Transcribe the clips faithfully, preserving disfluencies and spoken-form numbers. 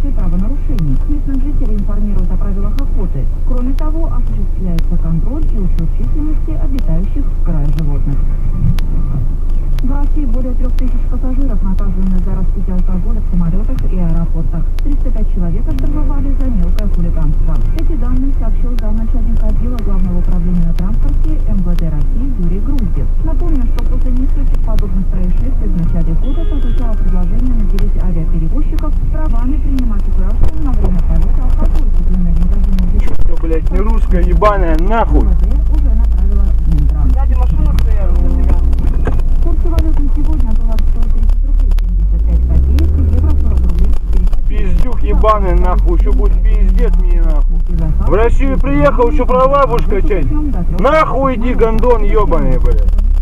фиксации правонарушений. Местных жителей информируют о правилах охоты. Кроме того, осуществляется контроль и учет численности обитающих в крае животных. В России более трех тысяч пассажиров наказаны за распитие алкоголя в самолетах и аэропортах. триста пять человек оштрафовали за мелкое хулиганство. Эти данные сообщил замначальника отдела Главного управления на транспорте эм вэ дэ России Юрий Груздев. Напомню, что после нескольких подобных происшествий в начале года прозвучало предложение наделить авиаперевозчиков правами принимать у граждан на время полета алкоголь, купленный в магазине. Чё, блядь, не русская ебаная, нахуй! эм вэ дэ уже направила в Минтранс. Сзади машина стояла у тебя. Курс валют на сегодня доллар сто тридцать рублей семьдесят пять копеек, евро сорок рублей пятьдесят. Пиздюк ебаный, нахуй, еще будет пиздец мне, нахуй. В Россию приехал, еще права будешь качать. Нахуй иди, гондон ебаный, блядь.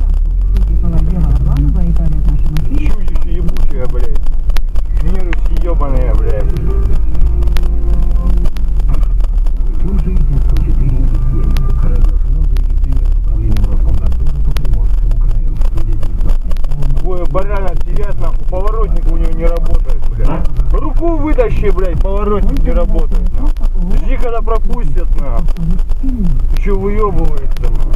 Чудище ебучее, блядь. Вирусы ебаные, блядь. Слушайте сто четыре и семь. Радиоканал зарегистрирован управлением Роскомнадзора по Приморскому краю. Двое барана сидят, нахуй, поворотник у него не работает, блядь. Руку вытащи, блядь, поворотник не работает, нахуй. Жди, когда пропустят, нахуй. Еще выебывается, нахуй.